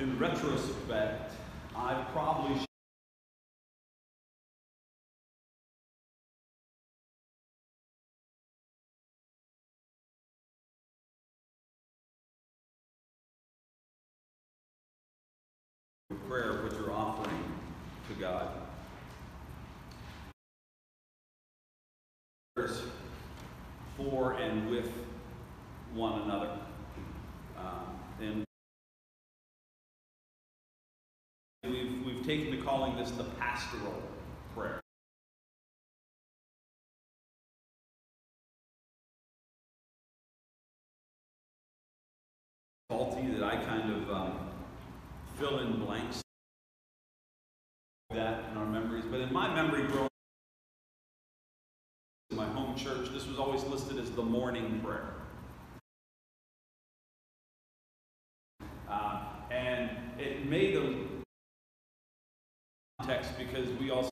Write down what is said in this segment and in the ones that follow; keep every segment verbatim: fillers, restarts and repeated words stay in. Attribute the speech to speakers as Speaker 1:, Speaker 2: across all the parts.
Speaker 1: in retrospect, I probably should prayer of what you're offering to God. For and with one another. Um, and we've, we've taken to calling this the pastoral prayer. Faulty that I kind of um, fill in blanks that in our memories, but in my memory growing in my home church, this was always listed as the morning prayer. Uh, and it made a context because we also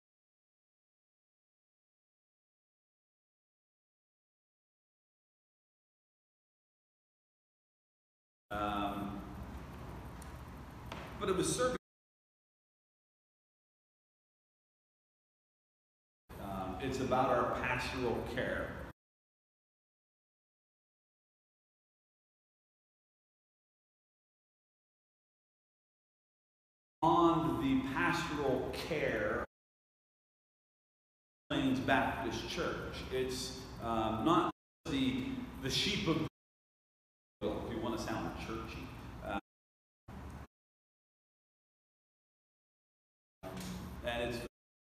Speaker 1: um, but it was serving. Um, it's about our pastoral care. On the pastoral care Plains Baptist Church. It's um, not the the sheep of if you want to sound churchy. Uh, and it's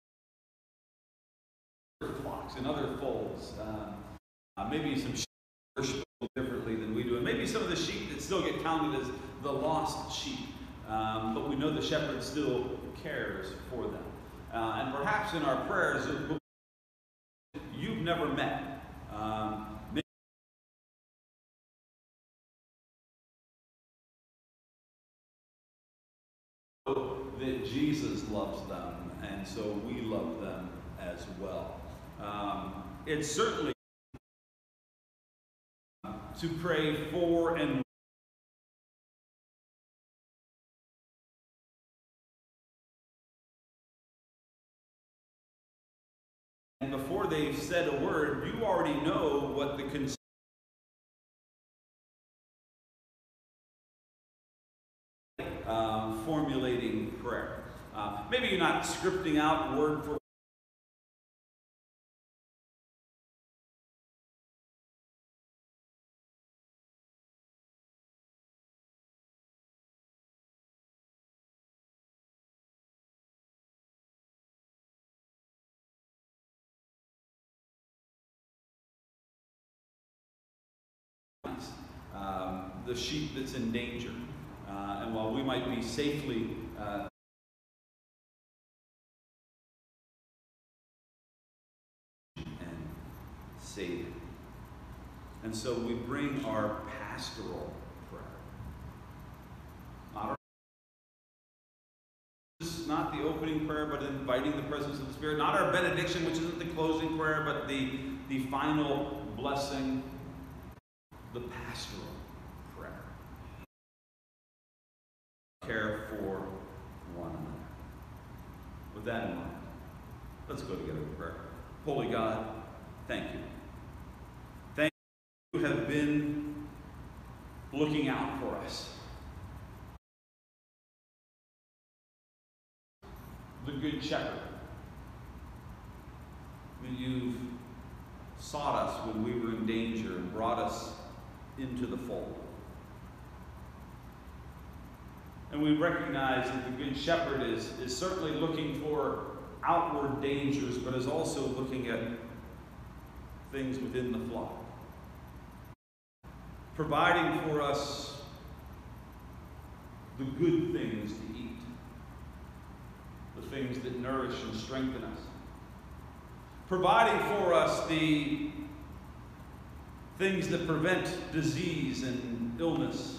Speaker 1: flocks and other folds. Uh, uh, maybe some sheep worship differently than we do, and maybe some of the sheep that still get counted as the lost sheep. Um, but we know the shepherd still cares for them. Uh, and perhaps in our prayers, you've never met. Um, that Jesus loves them, and so we love them as well. Um, it's certainly to pray for and And before they've said a word, you already know what the concern um, formulating prayer. Uh, maybe you're not scripting out word for um, the sheep that's in danger. Uh, and while we might be safely uh, and saving. And so we bring our pastoral prayer. Not, our, not the opening prayer, but inviting the presence of the Spirit. Not our benediction, which isn't the closing prayer, but the, the final blessing, the pastoral prayer. Care for one another. With that in mind, let's go together in prayer. Holy God, thank you. Thank you, you have been looking out for us. The Good Shepherd. That you've sought us when we were in danger and brought us into the fold. And we recognize that the Good Shepherd is, is certainly looking for outward dangers, but is also looking at things within the flock. Providing for us the good things to eat, the things that nourish and strengthen us. Providing for us the things that prevent disease and illness.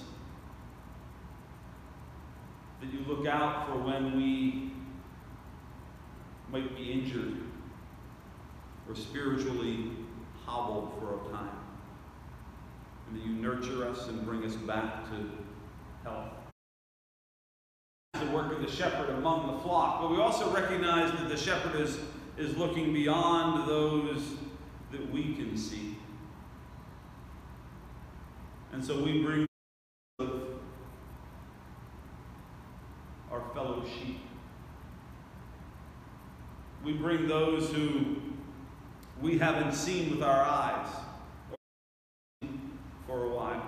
Speaker 1: That you look out for when we might be injured or spiritually hobbled for a time. And that you nurture us and bring us back to health. the work of the shepherd among the flock, but we also recognize that the shepherd is, is looking beyond those that we can see. And so we bring our fellow sheep. We bring those who we haven't seen with our eyes for a while.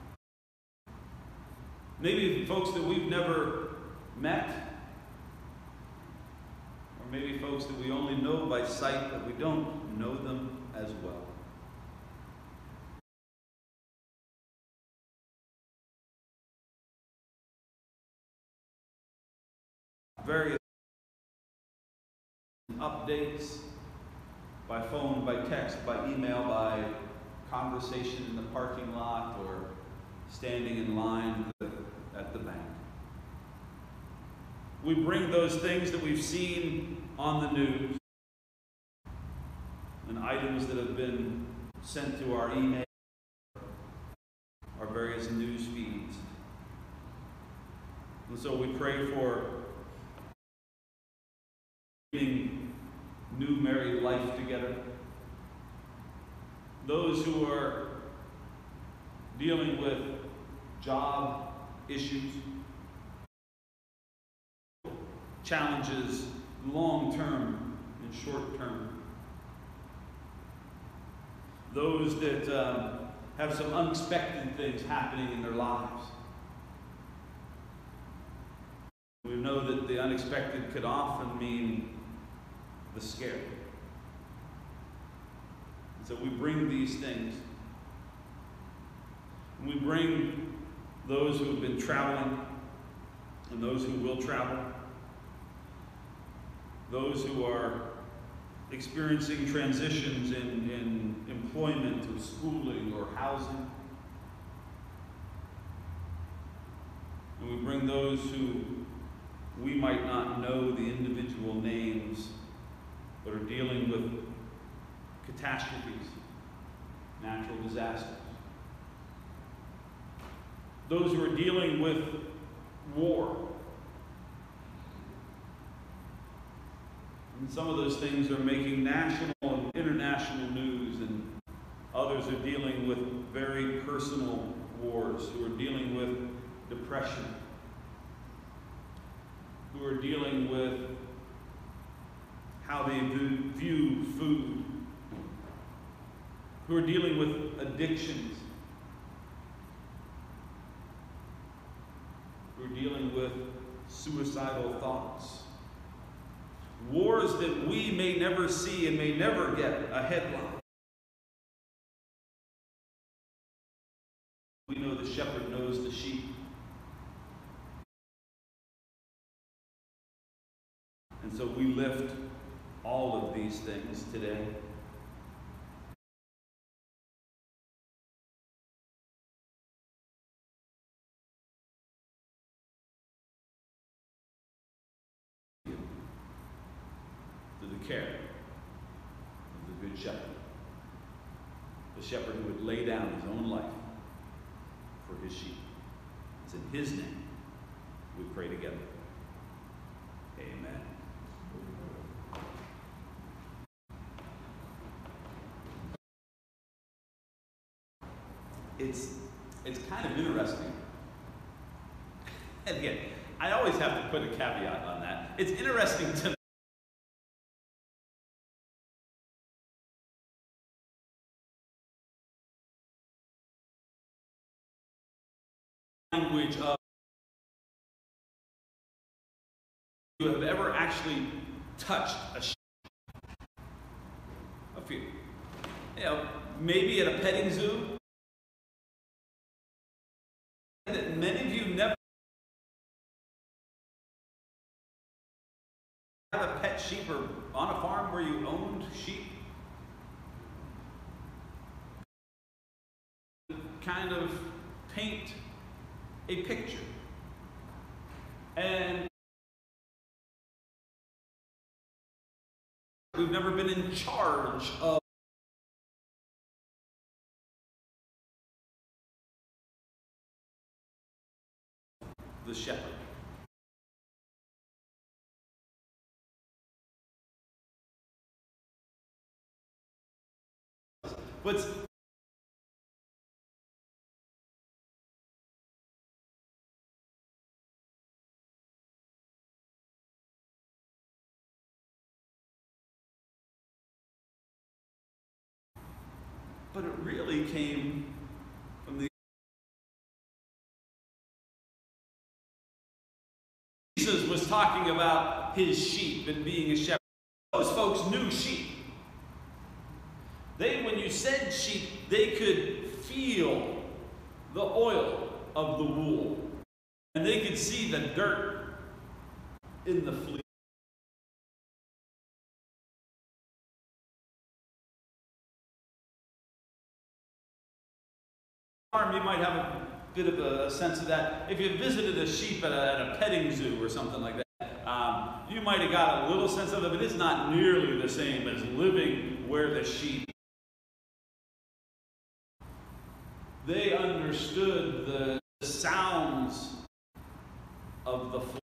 Speaker 1: Maybe folks that we've never met, or maybe folks that we only know by sight, but we don't know them as well. Various updates by phone, by text, by email, by conversation in the parking lot, or standing in line at the bank. We bring those things that we've seen on the news and items that have been sent to our email, our various news feeds. And so we pray for being new married life together. Those who are dealing with job issues, challenges, long-term and short-term. Those that um, have some unexpected things happening in their lives. We know that the unexpected could often mean the scary. And so we bring these things. And we bring those who have been traveling and those who will travel. Those who are experiencing transitions in, in employment or schooling or housing. And we bring those who we might not know the individual names, but are dealing with catastrophes, natural disasters. Those who are dealing with war. And some of those things are making national and international news, and others are dealing with very personal wars, who are dealing with depression, who are dealing with how they view food, who are dealing with addictions, who are dealing with suicidal thoughts. Wars that we may never see and may never get a headline. We know the shepherd knows the sheep. And so we lift all of these things today. To the care of the Good Shepherd. The shepherd who would lay down his own life for his sheep. It's in his name we pray together. Amen. It's, it's kind of interesting. And again, I always have to put a caveat on that. It's interesting to me. Language of you have ever actually touched a sheep. A few. You know, maybe at a petting zoo. That many of you never have a pet sheep or on a farm where you owned sheep. Kind of paint a picture. And we've never been in charge of the shepherd. But but it really came from the Jesus was talking about his sheep and being a shepherd. Those folks knew sheep. They, when you said sheep, they could feel the oil of the wool. And they could see the dirt in the fleece. You might have a bit of a sense of that. If you visited a sheep at a, at a petting zoo or something like that, um, you might have got a little sense of it, but it's not nearly the same as living where the sheep. They understood the sounds of the flock.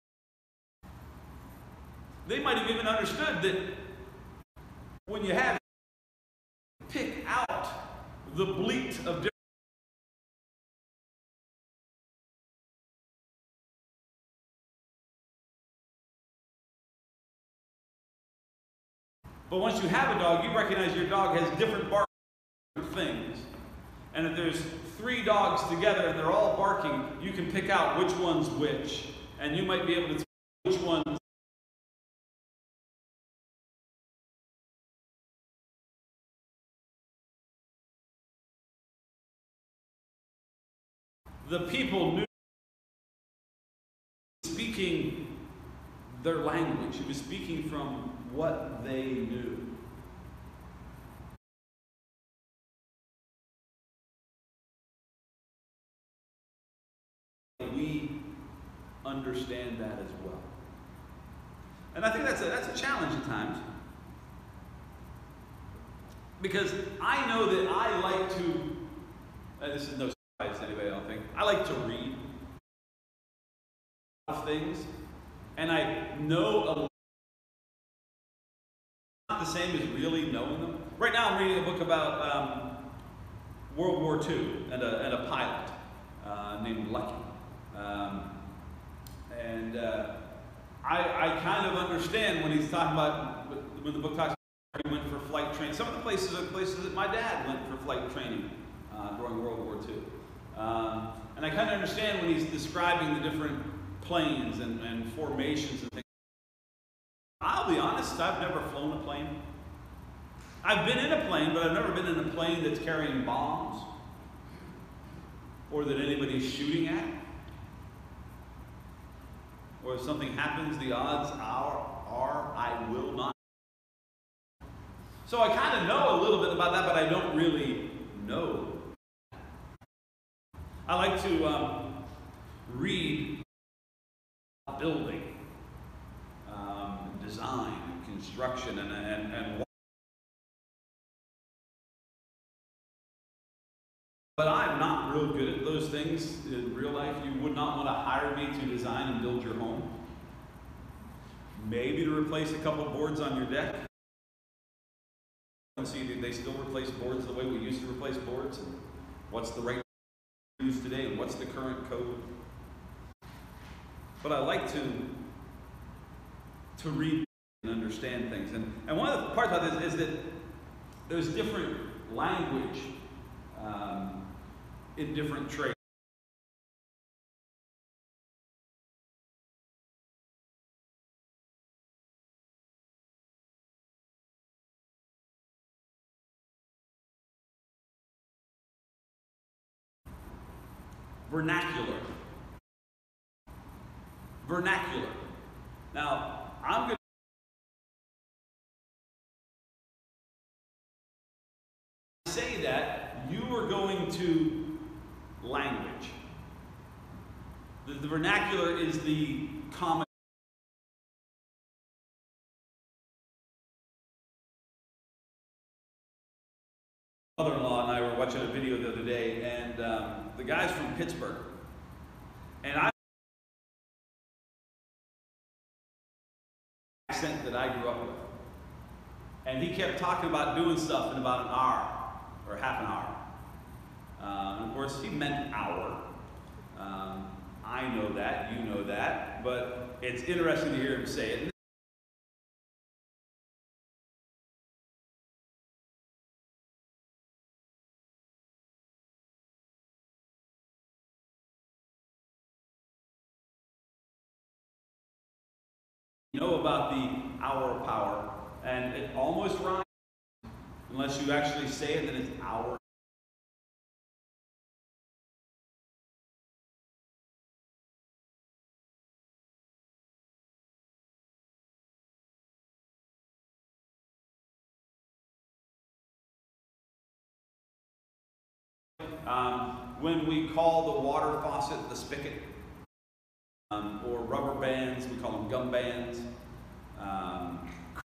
Speaker 1: They might have even understood that when you have pick out the bleat of different. But once you have a dog, you recognize your dog has different barking things. And if there's three dogs together and they're all barking, you can pick out which one's which. And you might be able to tell which one. The people knew speaking their language. He was speaking from what they knew. We understand that as well. And I think that's a, that's a challenge at times. Because I know that I like to, uh, this is no surprise to anybody, I don't think. I like to read a lot of things. And I know a lot. Not the same as really knowing them. Right now I'm reading a book about um, World War Two and a, and a pilot uh, named Lucky. Um, and uh, I, I kind of understand when he's talking about, when the book talks about he went for flight training. Some of the places are places that my dad went for flight training uh, during World War Two. Um, and I kind of understand when he's describing the different planes and, and formations and things. I'll be honest, I've never flown a plane. I've been in a plane, but I've never been in a plane that's carrying bombs or that anybody's shooting at. Or if something happens, the odds are, are I will not. So I kind of know a little bit about that, but I don't really know. I like to um, read building. Design, construction, and, and, and but I'm not real good at those things in real life. You would not want to hire me to design and build your home. Maybe to replace a couple boards on your deck. And see, they still replace boards the way we used to replace boards. And what's the right use today, and what's the current code? But I like to to read and understand things. And, and one of the parts about this is that there's different language um, in different trades. Vernacular. Vernacular. Now, I'm going to say that you are going to language. The, the vernacular is the common. Mother-in-law and I were watching a video the other day, and um, the guy's from Pittsburgh, and I accent that I grew up with, and he kept talking about doing stuff in about an hour, or half an hour. Um, and of course, he meant hour. Um, I know that, you know that, but it's interesting to hear him say it. You know about the hour of power, and it almost rhymes, unless you actually say it, then it's hour. Um, when we call the water faucet the spigot, um, or rubber bands, we call them gum bands. Um,